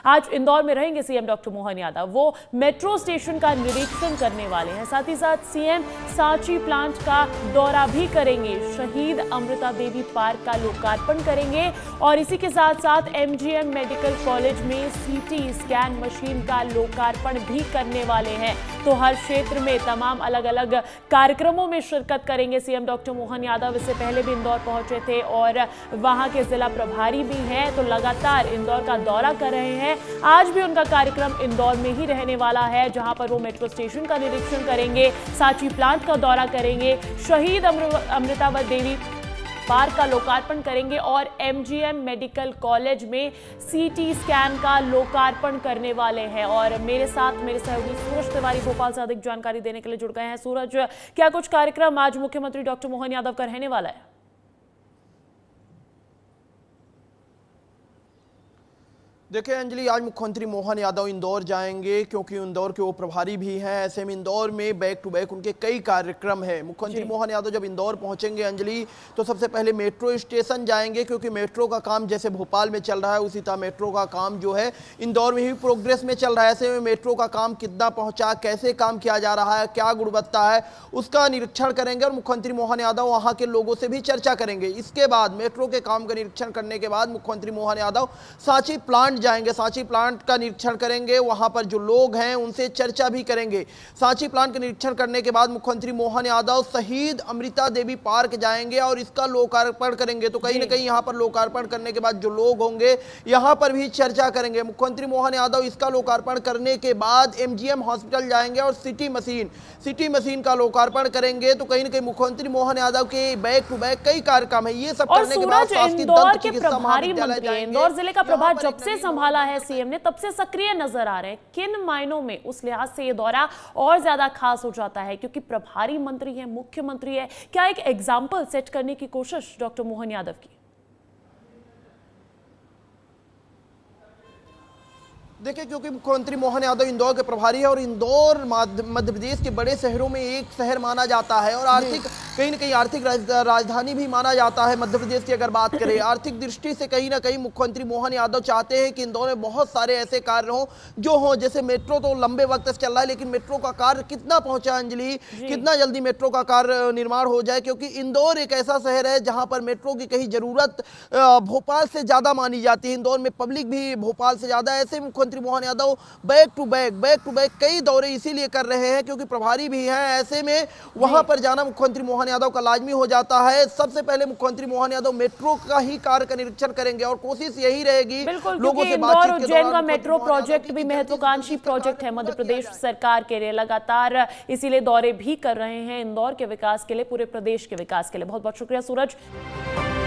आज इंदौर में रहेंगे सीएम डॉक्टर मोहन यादव। वो मेट्रो स्टेशन का निरीक्षण करने वाले हैं। साथ ही साथ सीएम सांची प्लांट का दौरा भी करेंगे, शहीद अमृता देवी पार्क का लोकार्पण करेंगे और इसी के साथ साथ एमजीएम मेडिकल कॉलेज में सीटी स्कैन मशीन का लोकार्पण भी करने वाले हैं। तो हर क्षेत्र में तमाम अलग अलग कार्यक्रमों में शिरकत करेंगे सीएम डॉक्टर मोहन यादव। इससे पहले भी इंदौर पहुंचे थे और वहां के जिला प्रभारी भी हैं, तो लगातार इंदौर का दौरा कर रहे हैं। आज भी उनका कार्यक्रम इंदौर में ही रहने वाला है, जहां पर वो मेट्रो स्टेशन का निरीक्षण करेंगे, सांची प्लांट का दौरा करेंगे, शहीद अमृता देवी पार्क का लोकार्पण करेंगे और एमजीएम मेडिकल कॉलेज में सीटी स्कैन का लोकार्पण करने वाले हैं। और मेरे साथ मेरे सहयोगी सूरज तिवारी भोपाल से अधिक जानकारी देने के लिए जुड़ गए हैं। सूरज, क्या कुछ कार्यक्रम आज मुख्यमंत्री डॉक्टर मोहन यादव का रहने वाला है? देखिए अंजलि, आज मुख्यमंत्री मोहन यादव इंदौर जाएंगे क्योंकि इंदौर के वो प्रभारी भी हैं। ऐसे में इंदौर में बैक टू बैक उनके कई कार्यक्रम हैं। मुख्यमंत्री मोहन यादव जब इंदौर पहुंचेंगे अंजलि, तो सबसे पहले मेट्रो स्टेशन जाएंगे, क्योंकि मेट्रो का काम जैसे भोपाल में चल रहा है उसी तरह मेट्रो का काम जो है इंदौर में भी प्रोग्रेस में चल रहा है। ऐसे में मेट्रो का काम कितना पहुँचा, कैसे काम किया जा रहा है, क्या गुणवत्ता है, उसका निरीक्षण करेंगे और मुख्यमंत्री मोहन यादव वहाँ के लोगों से भी चर्चा करेंगे। इसके बाद मेट्रो के काम का निरीक्षण करने के बाद मुख्यमंत्री मोहन यादव सांची प्लांट जाएंगे, सांची प्लांट का निरीक्षण करेंगे, वहां पर जो लोग हैं उनसे चर्चा भी करेंगे। सांची प्लांट का निरीक्षण करने के बाद मुख्यमंत्री मोहन यादव शहीद अमृता देवी पार्क जाएंगे और इसका लोकार्पण करेंगे। तो कहीं ना कहीं यहां पर लोकार्पण करने के बाद जो लोग होंगे यहां पर भी चर्चा करेंगे। मुख्यमंत्री मोहन यादव इसका लोकार्पण करने के बाद एमजीएम हॉस्पिटल जाएंगे और सिटी मशीन का लोकार्पण करेंगे। तो कहीं ना कहीं मुख्यमंत्री मोहन यादव के बैक टू बैक कई कार्यक्रम है। ये सब करने के बाद इंदौर के प्रभारी मंत्री, इंदौर जिले का प्रभार जब से संभाला है सीएम ने, तब से सक्रिय नजर आ रहे हैं। किन मायनों में उस लिहाज से ये दौरा और ज्यादा खास हो जाता है, क्योंकि प्रभारी मंत्री है, मुख्यमंत्री है? क्या एक एग्जाम्पल सेट करने की कोशिश डॉक्टर मोहन यादव की? देखिए, क्योंकि मुख्यमंत्री मोहन यादव इंदौर के प्रभारी है और इंदौर मध्य प्रदेश के बड़े शहरों में एक शहर माना जाता है और कहीं ना कहीं आर्थिक राजधानी भी माना जाता है मध्य प्रदेश की। अगर बात करें आर्थिक दृष्टि से, कहीं ना कहीं मुख्यमंत्री मोहन यादव चाहते हैं कि इंदौर में बहुत सारे ऐसे कार्य हों जो हों। जैसे मेट्रो तो लंबे वक्त से चल रहा है, लेकिन मेट्रो का कार्य कितना पहुंचा अंजलि, कितना जल्दी मेट्रो का कार्य निर्माण हो जाए, क्योंकि इंदौर एक ऐसा शहर है जहां पर मेट्रो की कहीं जरूरत भोपाल से ज्यादा मानी जाती है। इंदौर में पब्लिक भी भोपाल से ज्यादा। ऐसे मुख्यमंत्री Mohan Yadav back to back कई दौरे इसीलिए कर रहे हैं क्योंकि प्रभारी भी हैं। ऐसे में वहां पर जाना मुख्यमंत्री मोहन यादव का लाजमी हो जाता है। सबसे पहले मुख्यमंत्री मोहन यादव मेट्रो का ही कार्य का निरीक्षण करेंगे और कोशिश यही रहेगी लोगों से बातचीत के उज्जैन का मेट्रो प्रोजेक्ट भी महत्वाकांक्षी प्रोजेक्ट है मध्य प्रदेश सरकार के लिए, लगातार इसीलिए दौरे भी कर रहे हैं इंदौर के विकास के लिए, पूरे प्रदेश के विकास के लिए। बहुत बहुत शुक्रिया सूरज।